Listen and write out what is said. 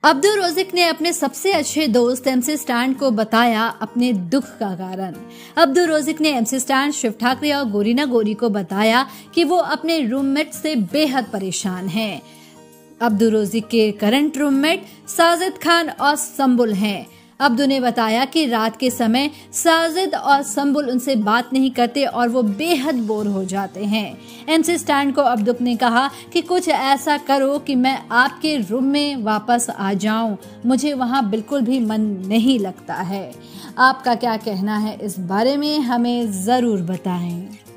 Abdul Rozik ने अपने सबसे अच्छे दोस्त एमसी स्टैन को बताया अपने दुख का कारण। अब्दुल रोज़िक ने एमसी स्टैन, शिव ठाकरे और गोरीना गोरी को बताया कि वो अपने रूममेट से बेहद परेशान हैं। अब्दुल रोज़िक के करंट रूममेट साजिद खान और संबुल हैं। अब्दू ने बताया कि रात के समय साजिद और संबुल उनसे बात नहीं करते और वो बेहद बोर हो जाते हैं। एमसी स्टैन को अब्दू ने कहा कि कुछ ऐसा करो कि मैं आपके रूम में वापस आ जाऊं, मुझे वहां बिल्कुल भी मन नहीं लगता है। आपका क्या कहना है इस बारे में, हमें ज़रूर बताएं।